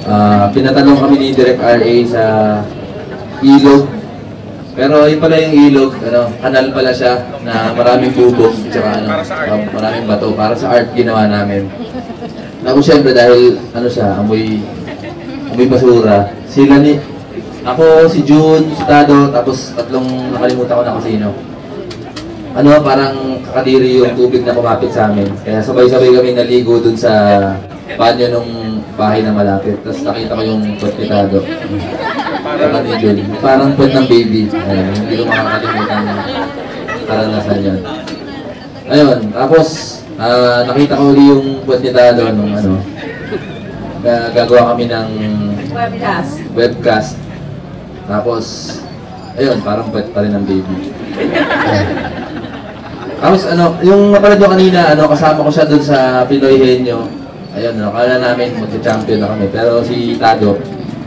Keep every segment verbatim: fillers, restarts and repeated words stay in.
uh, pinatanong kami ni Direk R A sa ilog. Pero yun pala yung ilog, ano, kanal pala siya na maraming bubog, tsaka ano, uh, maraming bato. Para sa art ginawa namin. Ako syempre dahil ano siya, amoy, amoy basura. Sila ni, ako, si June, si Tado, tapos tatlong nakalimutan ko na kung sino. Ano, parang kakadiri yung tubig na kumapit sa amin. Kaya sabay-sabay kami naligo dun sa banyo nung bahay na malapit. Tapos nakita ko yung puwet ni Tado. Parang ni June. Parang puwet ng baby. Ayun, hindi ko makakalimutan yung karanasan yan. Ayun, tapos uh, nakita ko ulit yung puwet ni Tado nung ano, na gagawa kami ng webcast. webcast. Tapos, ayun, parang puwet pa rin ng baby. Tapos ano, yung napalad nyo kanina, ano, kasama ko siya dun sa Pinoy Henyo. Ayun, ano, kala namin magka-champion na kami. Pero si Tado,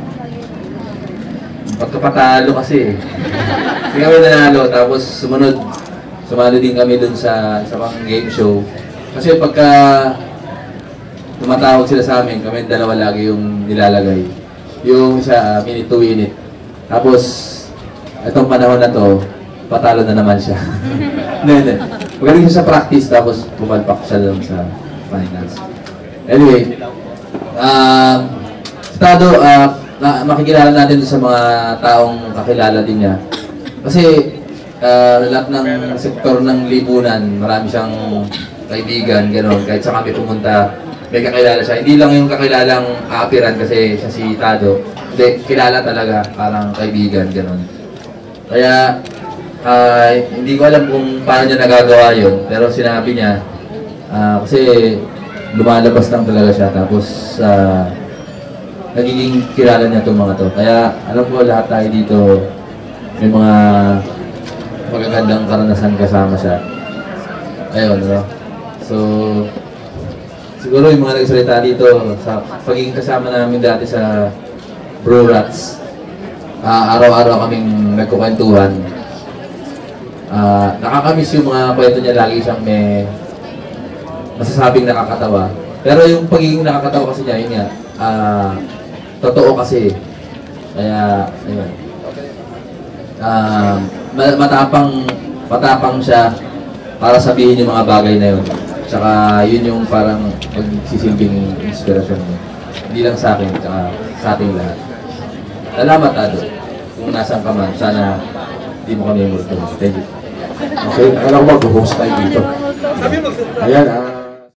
pagkapatalo kasi eh. Hindi kami nanalo, tapos sumunod, sumali din kami dun sa sa pang game show. Kasi pagka tumatawag sila sa amin, kami dalawa lagi yung nilalagay. Yung sa uh, minute to win it. Tapos, itong panahon na to, patalo na naman siya. Hindi, hindi. Magaling siya sa practice, tapos pumalpak siya doon sa finals. Anyway, uh, si Tado, uh, na, makikilala natin sa mga taong kakilala din niya. Kasi, uh, lahat ng sektor ng lipunan, marami siyang kaibigan, gano'n. Kahit sa kami pumunta, may kakilala siya. Hindi lang yung kakilalang aapiran kasi siya si Tado. Hindi, kilala talaga, parang kaibigan, gano'n. Kaya, uh, hindi ko alam kung paano niya nagagawa yun. Pero sinabi niya, uh, kasi lumalabas lang talaga siya. Tapos, uh, nagiging kilala niya itong mga to. Kaya, alam ko lahat tayo dito, may mga magagandang karanasan kasama siya. Ayun, no? So, siguro yung mga nagsalita dito sa pagiging kasama namin dati sa Bro Rats, uh, araw-araw kaming nagkukwentuhan. Uh, nakakamiss yung mga kwento niya, lagi siyang may masasabing nakakatawa. Pero yung pagiging nakakatawa kasi niya, yun nga, uh, totoo kasi. Kaya, ayun. Uh, matapang, matapang siya para sabihin yung mga bagay na yun. Tsaka yun yung parang magsisilbing inspirasyon mo. Hindi lang sa akin, tsaka sa ating lahat. Salamat, Tado. Kung nasan ka man, sana hindi mo kami multo. Thank you. Okay, akala ko mag-host tayo dito. Ayan, ah.